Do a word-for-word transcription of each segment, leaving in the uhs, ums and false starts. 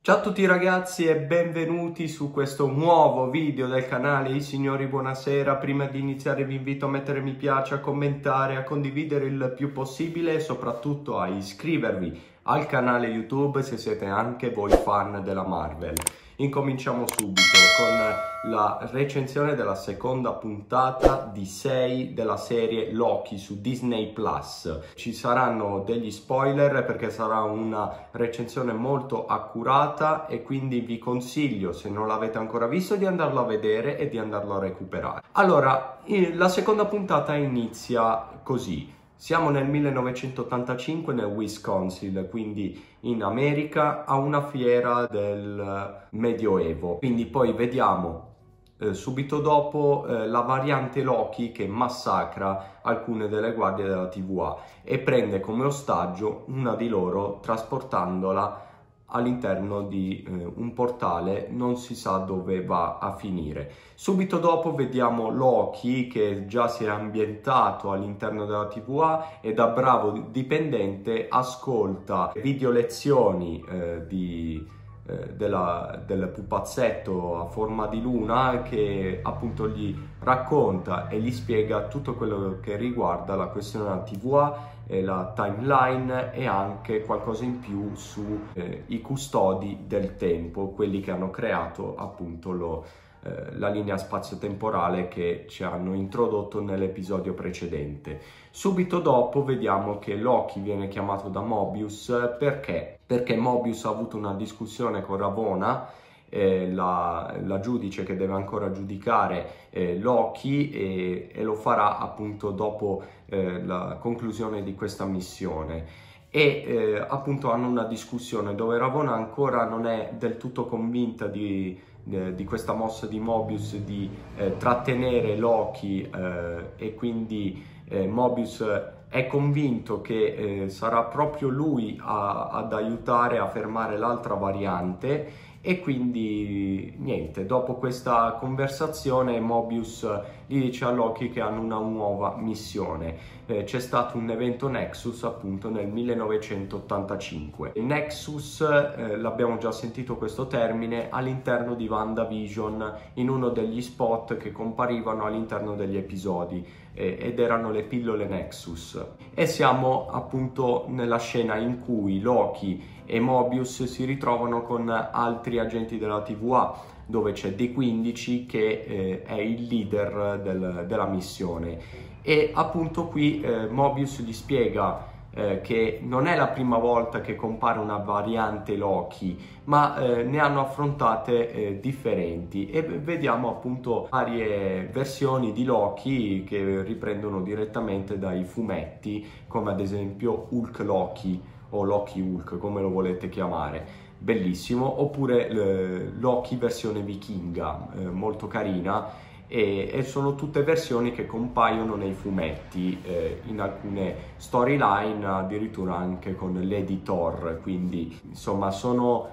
Ciao a tutti ragazzi e benvenuti su questo nuovo video del canale. I signori, buonasera. Prima di iniziare vi invito a mettere mi piace, a commentare, a condividere il più possibile e soprattutto a iscrivervi al canale YouTube se siete anche voi fan della Marvel. Incominciamo subito con la recensione della seconda puntata di sei della serie Loki su Disney Plus. Ci saranno degli spoiler perché sarà una recensione molto accurata e quindi vi consiglio, se non l'avete ancora visto, di andarlo a vedere e di andarlo a recuperare. Allora, la seconda puntata inizia così. Siamo nel millenovecentottantacinque nel Wisconsin, quindi in America, a una fiera del Medioevo. Quindi poi vediamo eh, subito dopo eh, la variante Loki che massacra alcune delle guardie della T V A e prende come ostaggio una di loro trasportandola all'interno di eh, un portale, non si sa dove va a finire. Subito dopo vediamo Loki che già si è ambientato all'interno della T V A e da bravo dipendente ascolta video lezioni eh, di eh, della, del pupazzetto a forma di luna che appunto gli racconta e gli spiega tutto quello che riguarda la questione della T V A e la timeline e anche qualcosa in più su eh, i custodi del tempo, quelli che hanno creato appunto lo, eh, la linea spazio-temporale che ci hanno introdotto nell'episodio precedente. Subito dopo vediamo che Loki viene chiamato da Mobius perché? Perché Mobius ha avuto una discussione con Ravonna, Eh, la, la giudice che deve ancora giudicare eh, Loki e, e lo farà appunto dopo eh, la conclusione di questa missione e eh, appunto hanno una discussione dove Ravonna ancora non è del tutto convinta di, eh, di questa mossa di Mobius di eh, trattenere Loki eh, e quindi eh, Mobius è convinto che eh, sarà proprio lui a, ad aiutare a fermare l'altra variante. E quindi niente, dopo questa conversazione Mobius gli dice a Loki che hanno una nuova missione. Eh, c'è stato un evento Nexus appunto nel millenovecentottantacinque. Il Nexus, eh, l'abbiamo già sentito questo termine, all'interno di WandaVision in uno degli spot che comparivano all'interno degli episodi eh, ed erano le pillole Nexus. E siamo appunto nella scena in cui Loki e Mobius si ritrovano con altri agenti della T V A, dove c'è D quindici che eh, è il leader del, della missione. E appunto qui eh, Mobius gli spiega eh, che non è la prima volta che compare una variante Loki, ma eh, ne hanno affrontate eh, differenti e vediamo appunto varie versioni di Loki che riprendono direttamente dai fumetti, come ad esempio Hulk Loki o Loki Hulk, come lo volete chiamare, bellissimo, oppure eh, Loki versione vichinga, eh, molto carina, e, e sono tutte versioni che compaiono nei fumetti, eh, in alcune storyline, addirittura anche con Lady Thor, quindi insomma sono,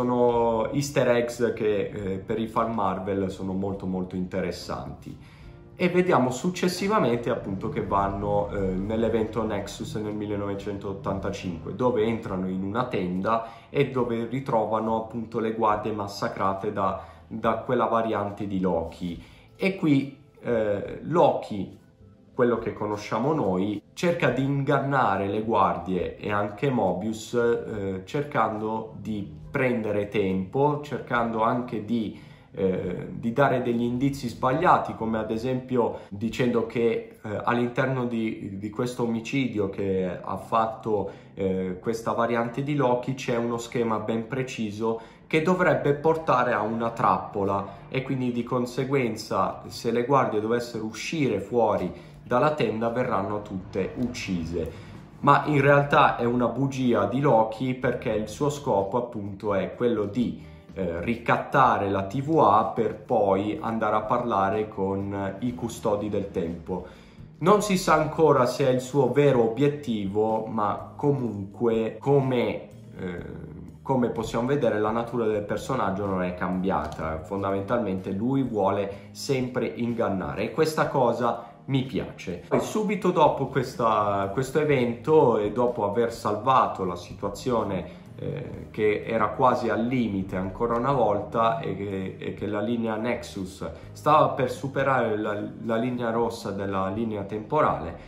sono easter eggs che eh, per i fan Marvel sono molto molto interessanti. E vediamo successivamente appunto che vanno eh, nell'evento Nexus nel millenovecentottantacinque, dove entrano in una tenda e dove ritrovano appunto le guardie massacrate da, da quella variante di Loki. E qui eh, Loki, quello che conosciamo noi, cerca di ingannare le guardie e anche Mobius eh, cercando di prendere tempo, cercando anche di Eh, di dare degli indizi sbagliati, come ad esempio dicendo che eh, all'interno di, di questo omicidio che ha fatto eh, questa variante di Loki c'è uno schema ben preciso che dovrebbe portare a una trappola e quindi di conseguenza se le guardie dovessero uscire fuori dalla tenda verranno tutte uccise. Ma in realtà è una bugia di Loki perché il suo scopo appunto è quello di Eh, ricattare la T V A per poi andare a parlare con eh, i custodi del tempo. Non si sa ancora se è il suo vero obiettivo, ma comunque come, eh, come possiamo vedere la natura del personaggio non è cambiata. Fondamentalmente lui vuole sempre ingannare e questa cosa mi piace. Poi subito dopo questa, questo evento e dopo aver salvato la situazione eh, che era quasi al limite ancora una volta e che, e che la linea Nexus stava per superare la, la linea rossa della linea temporale,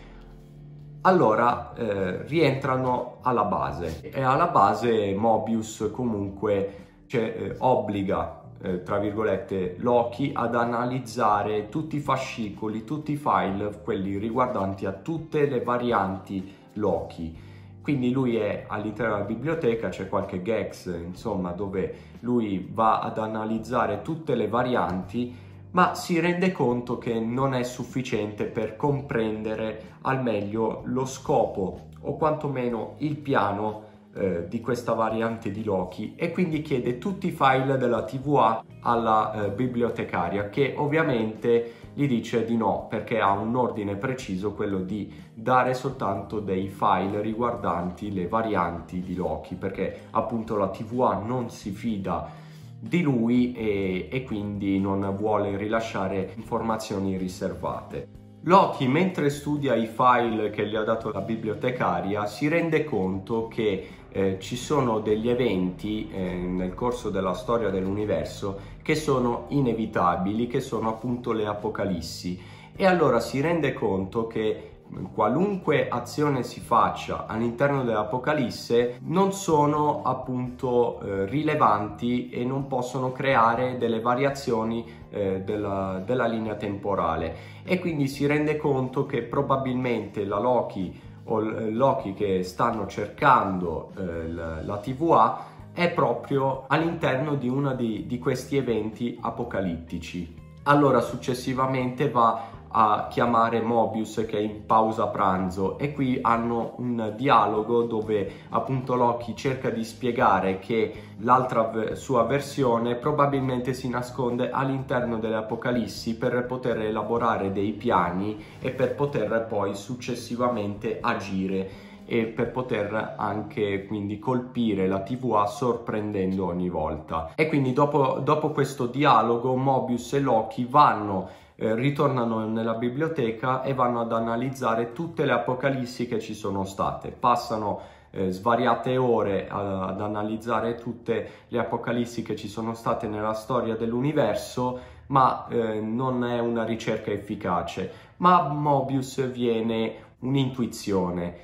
allora eh, rientrano alla base e alla base Mobius comunque cioè, eh, obbliga Eh, tra virgolette Loki ad analizzare tutti i fascicoli, tutti i file, quelli riguardanti a tutte le varianti Loki. Quindi lui è all'interno della biblioteca, c'è qualche Gex insomma dove lui va ad analizzare tutte le varianti, ma si rende conto che non è sufficiente per comprendere al meglio lo scopo o quantomeno il piano Eh, di questa variante di Loki, e quindi chiede tutti i file della T V A alla eh, bibliotecaria, che ovviamente gli dice di no perché ha un ordine preciso, quello di dare soltanto dei file riguardanti le varianti di Loki, perché appunto la T V A non si fida di lui e, e quindi non vuole rilasciare informazioni riservate. Loki, mentre studia i file che gli ha dato la bibliotecaria, si rende conto che eh, ci sono degli eventi eh, nel corso della storia dell'universo che sono inevitabili, che sono appunto le apocalissi, e allora si rende conto che qualunque azione si faccia all'interno dell'Apocalisse non sono appunto eh, rilevanti e non possono creare delle variazioni eh, della, della linea temporale, e quindi si rende conto che probabilmente la Loki o il Loki che stanno cercando eh, la, la T V A è proprio all'interno di uno di, di questi eventi apocalittici. Allora successivamente va a chiamare Mobius che è in pausa pranzo, e qui hanno un dialogo dove appunto Loki cerca di spiegare che l'altra sua versione probabilmente si nasconde all'interno delle Apocalissi per poter elaborare dei piani e per poter poi successivamente agire e per poter anche quindi colpire la T V A sorprendendo ogni volta. E quindi dopo, dopo questo dialogo Mobius e Loki vanno Eh, ritornano nella biblioteca e vanno ad analizzare tutte le apocalissi che ci sono state. Passano eh, svariate ore a, ad analizzare tutte le apocalissi che ci sono state nella storia dell'universo, ma eh, non è una ricerca efficace. Ma a Mobius viene un'intuizione.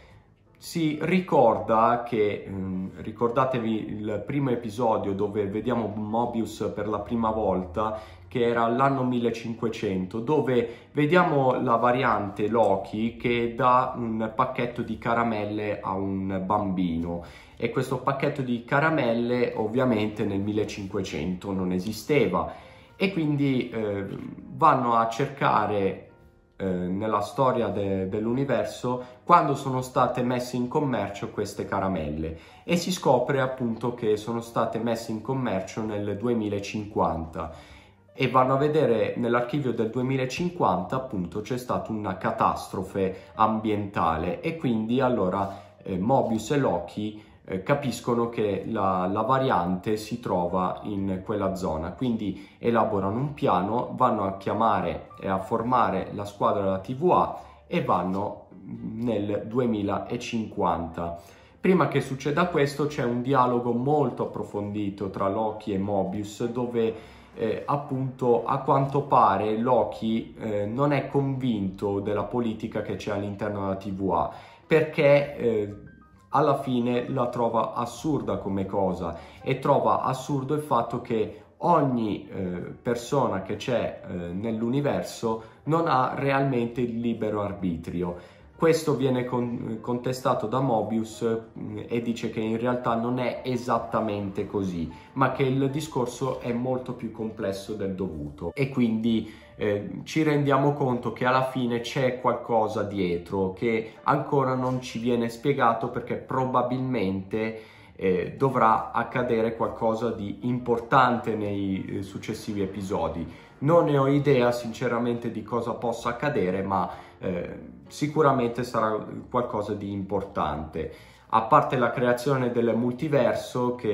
Si ricorda che, ehm, ricordatevi il primo episodio dove vediamo Mobius per la prima volta, che era l'anno millecinquecento, dove vediamo la variante Loki che dà un pacchetto di caramelle a un bambino, e questo pacchetto di caramelle ovviamente nel millecinquecento non esisteva, e quindi eh, vanno a cercare eh, nella storia de- dell'universo quando sono state messe in commercio queste caramelle, e si scopre appunto che sono state messe in commercio nel duemilacinquanta, e vanno a vedere nell'archivio del duemilacinquanta appunto c'è stata una catastrofe ambientale, e quindi allora eh, Mobius e Loki eh, capiscono che la, la variante si trova in quella zona, quindi elaborano un piano, vanno a chiamare e a formare la squadra della T V A e vanno nel duemilacinquanta. Prima che succeda questo c'è un dialogo molto approfondito tra Loki e Mobius, dove Eh, appunto a quanto pare Loki eh, non è convinto della politica che c'è all'interno della T V A, perché eh, alla fine la trova assurda come cosa, e trova assurdo il fatto che ogni eh, persona che c'è eh, nell'universo non ha realmente il libero arbitrio. Questo viene con- contestato da Mobius mh, e dice che in realtà non è esattamente così, ma che il discorso è molto più complesso del dovuto, e quindi eh, ci rendiamo conto che alla fine c'è qualcosa dietro che ancora non ci viene spiegato, perché probabilmente eh, dovrà accadere qualcosa di importante nei eh, successivi episodi. Non ne ho idea sinceramente di cosa possa accadere, ma eh, sicuramente sarà qualcosa di importante. A parte la creazione del multiverso, che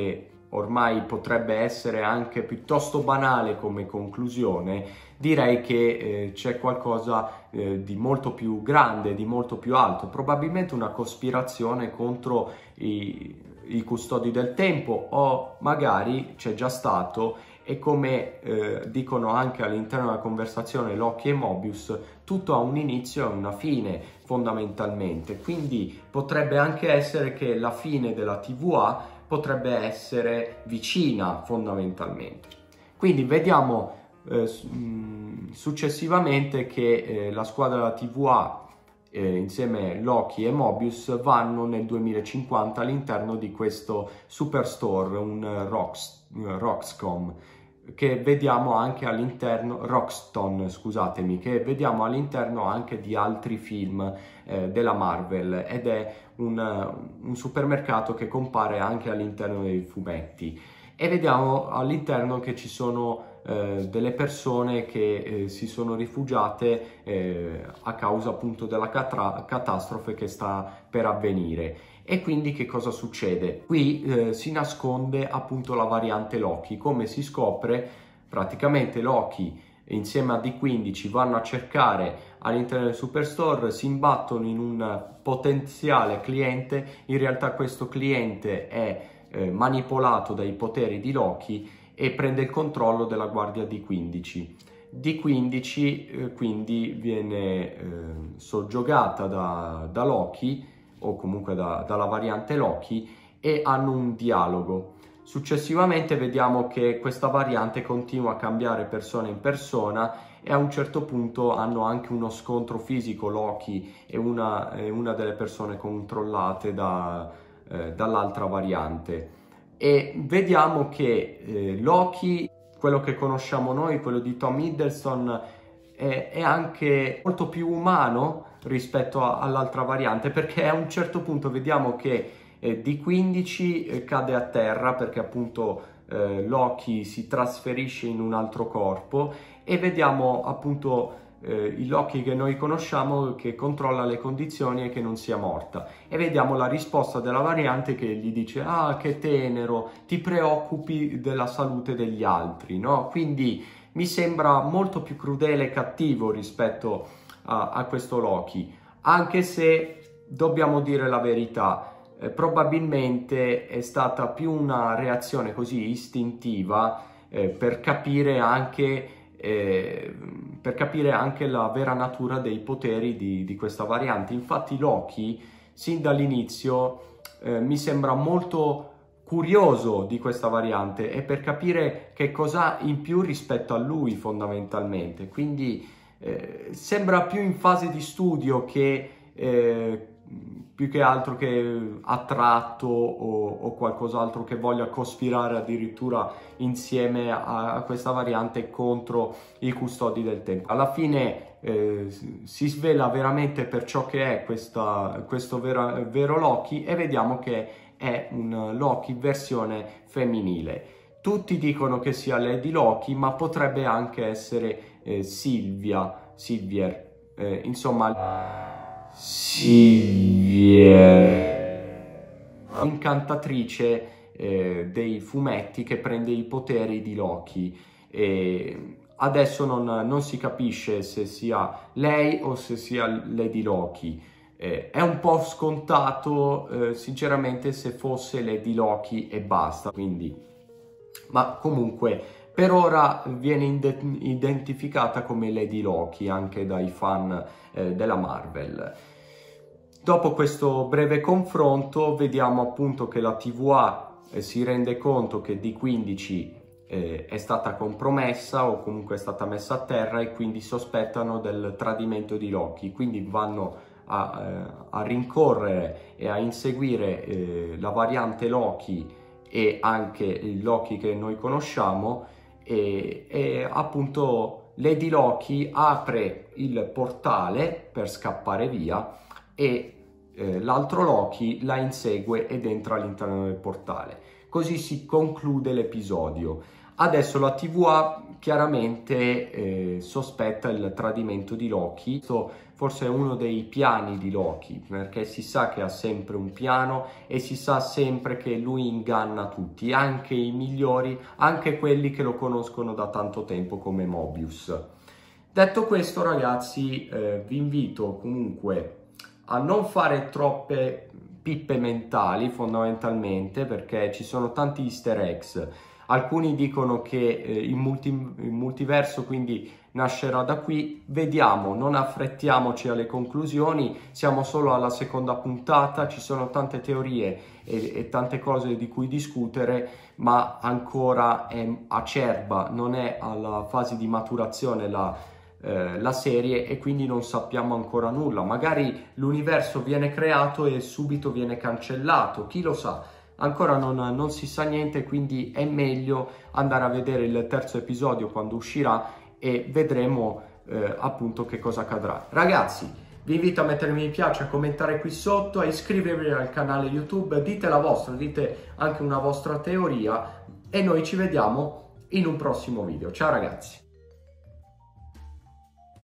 ormai potrebbe essere anche piuttosto banale come conclusione, direi che eh, c'è qualcosa eh, di molto più grande, di molto più alto, probabilmente una cospirazione contro i, i custodi del tempo, o magari c'è già stato, e come eh, dicono anche all'interno della conversazione Loki e Mobius, tutto ha un inizio e una fine fondamentalmente, quindi potrebbe anche essere che la fine della T V A potrebbe essere vicina fondamentalmente. Quindi vediamo eh, successivamente che eh, la squadra della T V A eh, insieme Loki e Mobius vanno nel duemilacinquanta all'interno di questo superstore, un Rox, Roxcom, che vediamo anche all'interno, Roxton scusatemi, che vediamo all'interno anche di altri film eh, della Marvel, ed è un, un supermercato che compare anche all'interno dei fumetti, e vediamo all'interno che ci sono eh, delle persone che eh, si sono rifugiate eh, a causa appunto della catra- catastrofe che sta per avvenire. E quindi che cosa succede? Qui eh, si nasconde appunto la variante Loki. Come si scopre, praticamente Loki insieme a D quindici vanno a cercare all'interno del superstore, si imbattono in un potenziale cliente. In realtà questo cliente è eh, manipolato dai poteri di Loki e prende il controllo della guardia D quindici. D quindici eh, quindi viene eh, soggiogata da, da Loki, o comunque da, dalla variante Loki, e hanno un dialogo. Successivamente vediamo che questa variante continua a cambiare persona in persona, e a un certo punto hanno anche uno scontro fisico Loki e una, e una delle persone controllate da, eh, dall'altra variante. E vediamo che eh, Loki, quello che conosciamo noi, quello di Tom Hiddleston, è, è anche molto più umano rispetto a, all'altra variante, perché a un certo punto vediamo che eh, D quindici eh, cade a terra perché appunto eh, Loki si trasferisce in un altro corpo, e vediamo appunto eh, il Loki che noi conosciamo che controlla le condizioni e che non sia morta, e vediamo la risposta della variante che gli dice: ah, che tenero, ti preoccupi della salute degli altri, no? Quindi mi sembra molto più crudele e cattivo rispetto a, a questo Loki, anche se dobbiamo dire la verità, eh, probabilmente è stata più una reazione così istintiva eh, per capire anche eh, per capire anche la vera natura dei poteri di, di questa variante. Infatti Loki sin dall'inizio eh, mi sembra molto curioso di questa variante, e per capire che cosa ha in più rispetto a lui fondamentalmente, quindi eh, sembra più in fase di studio che eh, più che altro che attratto o, o qualcos'altro che voglia cospirare addirittura insieme a, a questa variante contro i custodi del tempo. Alla fine eh, si svela veramente per ciò che è questa, questo vera, vero Loki, e vediamo che è un Loki versione femminile. Tutti dicono che sia Lady Loki, ma potrebbe anche essere eh, Sylvia, Sylvier, eh, insomma Sylvier, incantatrice eh, dei fumetti che prende i poteri di Loki. E adesso non, non si capisce se sia lei o se sia Lady Loki. Eh, è un po' scontato eh, sinceramente se fosse Lady Loki e basta, quindi, ma comunque per ora viene identificata come Lady Loki anche dai fan eh, della Marvel. Dopo questo breve confronto vediamo appunto che la T V A eh, si rende conto che D quindici eh, è stata compromessa, o comunque è stata messa a terra, e quindi sospettano del tradimento di Loki, quindi vanno A, eh, a rincorrere e a inseguire eh, la variante Loki e anche il Loki che noi conosciamo, e, e appunto Lady Loki apre il portale per scappare via, e eh, l'altro Loki la insegue ed entra all'interno del portale. Così si conclude l'episodio. Adesso la T V A chiaramente eh, sospetta il tradimento di Loki. Questo forse è uno dei piani di Loki, perché si sa che ha sempre un piano e si sa sempre che lui inganna tutti, anche i migliori, anche quelli che lo conoscono da tanto tempo come Mobius. Detto questo, ragazzi, eh, vi invito comunque a non fare troppe pippe mentali, fondamentalmente, perché ci sono tanti easter eggs. Alcuni dicono che eh, il, multi, il multiverso quindi nascerà da qui. Vediamo, non affrettiamoci alle conclusioni, siamo solo alla seconda puntata, ci sono tante teorie e, e tante cose di cui discutere, ma ancora è acerba, non è alla fase di maturazione la, eh, la serie, e quindi non sappiamo ancora nulla. Magari l'universo viene creato e subito viene cancellato, chi lo sa. Ancora non, non si sa niente, quindi è meglio andare a vedere il terzo episodio quando uscirà e vedremo eh, appunto che cosa accadrà. Ragazzi, vi invito a mettere mi piace, a commentare qui sotto, a iscrivervi al canale YouTube, dite la vostra, dite anche una vostra teoria e noi ci vediamo in un prossimo video. Ciao ragazzi!